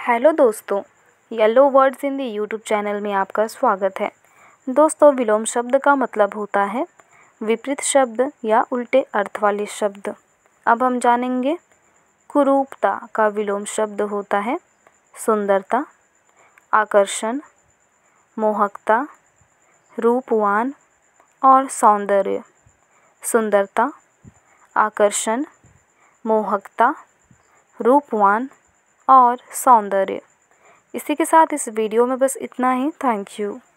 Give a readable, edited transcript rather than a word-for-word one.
Hello दोस्तों, yellow words in the YouTube channel में आपका स्वागत है। दोस्तों, विलोम शब्द का मतलब होता है विपरीत शब्द या उल्टे अर्थ वाले शब्द। अब हम जानेंगे कुरूपता का विलोम शब्द होता है सुंदरता, आकर्षण, मोहकता, रूपवान और सौंदर्य। सुंदरता, आकर्षण, मोहकता, रूपवान और सौंदर्य। इसी के साथ इस वीडियो में बस इतना ही। Thank you.